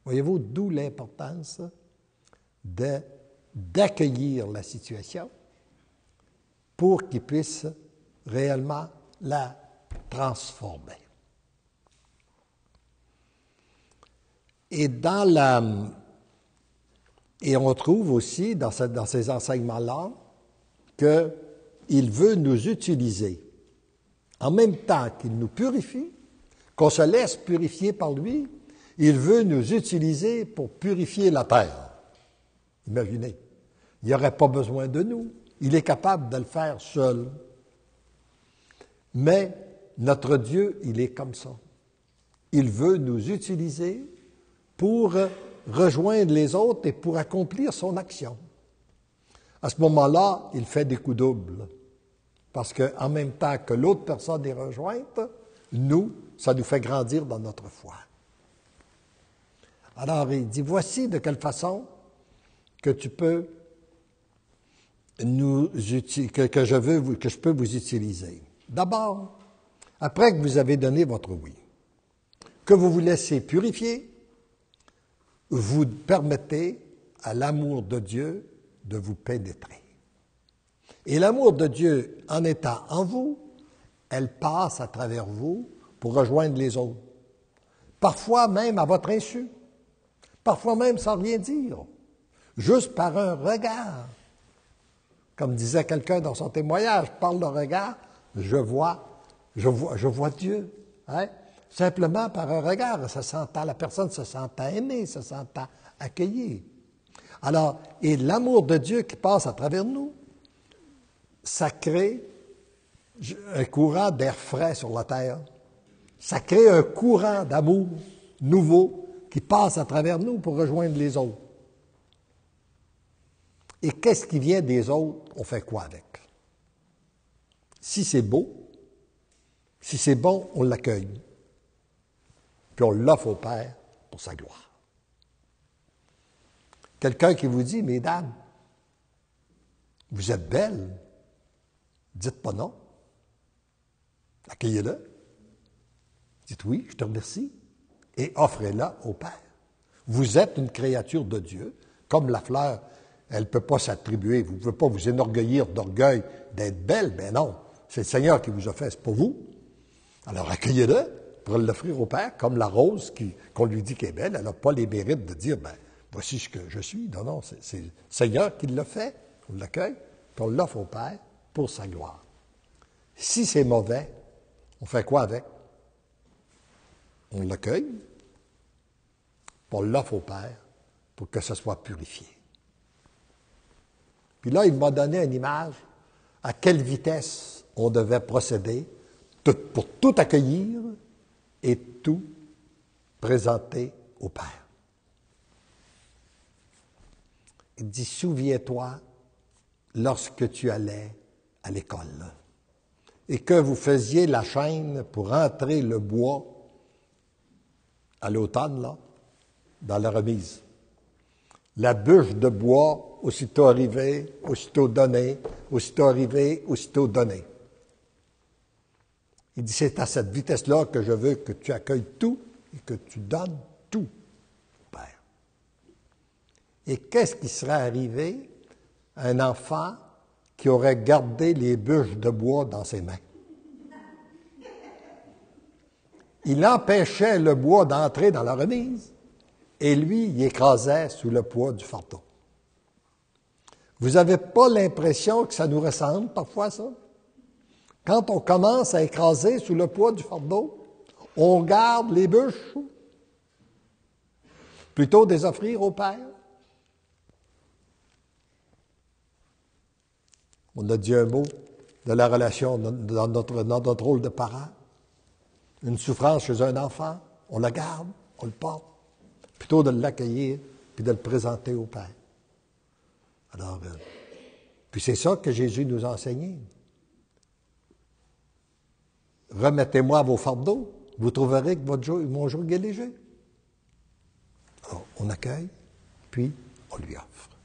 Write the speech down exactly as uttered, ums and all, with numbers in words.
Voyez-vous, d'où l'importance de, d'accueillir la situation pour qu'il puisse réellement la transformer. Et dans la et on trouve aussi dans, ce, dans ces enseignements-là qu'il veut nous utiliser en même temps qu'il nous purifie, qu'on se laisse purifier par lui, il veut nous utiliser pour purifier la terre. Imaginez, il n'y aurait pas besoin de nous. Il est capable de le faire seul. Mais notre Dieu, il est comme ça. Il veut nous utiliser pour rejoindre les autres et pour accomplir son action. À ce moment-là, il fait des coups doubles. Parce qu'en même temps que l'autre personne est rejointe, nous, ça nous fait grandir dans notre foi. Alors, il dit, voici de quelle façon que tu peux nous que, que je veux que je peux vous utiliser. D'abord, après que vous avez donné votre oui, que vous vous laissez purifier, vous permettez à l'amour de Dieu de vous pénétrer. Et l'amour de Dieu, en étant en vous, elle passe à travers vous pour rejoindre les autres. Parfois même à votre insu. Parfois même sans rien dire. Juste par un regard. Comme disait quelqu'un dans son témoignage, par le regard, je vois, je vois, je vois Dieu. Hein? Simplement par un regard, se sentant, la personne se sentant aimée, se sentant accueillie. Alors, et l'amour de Dieu qui passe à travers nous, ça crée un courant d'air frais sur la terre. Ça crée un courant d'amour nouveau qui passe à travers nous pour rejoindre les autres. Et qu'est-ce qui vient des autres, on fait quoi avec? Si c'est beau, si c'est bon, on l'accueille. Puis on l'offre au Père pour sa gloire. Quelqu'un qui vous dit, mesdames, vous êtes belles, dites pas non. Accueillez-le. Dites oui, je te remercie. Et offrez-la au Père. Vous êtes une créature de Dieu, comme la fleur, elle ne peut pas s'attribuer. Vous ne pouvez pas vous enorgueillir d'orgueil d'être belle. Ben non, c'est le Seigneur qui vous a fait, c'est pas vous. Alors accueillez-le pour l'offrir au Père, comme la rose qui, qu'on lui dit qu'elle est belle. Elle n'a pas les mérites de dire, ben voici ce que je suis. Non, non, c'est, c'est le Seigneur qui l'a fait. On l'accueille, puis on l'offre au Père pour sa gloire. Si c'est mauvais, on fait quoi avec? On l'accueille, puis on l'offre au Père pour que ce soit purifié. Puis là, il m'a donné une image à quelle vitesse on devait procéder pour tout accueillir et tout présenter au Père. Il dit, souviens-toi lorsque tu allais à l'école et que vous faisiez la chaîne pour entrer le bois à l'automne, là, dans la remise. La bûche de bois, aussitôt arrivée, aussitôt donnée, aussitôt arrivée, aussitôt donnée. Il dit, c'est à cette vitesse-là que je veux que tu accueilles tout et que tu donnes tout au Père. Et qu'est-ce qui serait arrivé à un enfant qui aurait gardé les bûches de bois dans ses mains? Il empêchait le bois d'entrer dans la remise et lui, il écrasait sous le poids du fardeau. Vous n'avez pas l'impression que ça nous ressemble parfois, ça? Quand on commence à écraser sous le poids du fardeau, on garde les bûches plutôt que de les offrir au Père. On a dit un mot de la relation dans notre, dans notre rôle de parent. Une souffrance chez un enfant, on la garde, on le porte, plutôt de l'accueillir puis de le présenter au Père. Alors, euh, puis c'est ça que Jésus nous a enseigné. Remettez-moi vos fardeaux, vous trouverez que votre joug, mon joug est léger. Alors, on accueille, puis on lui offre.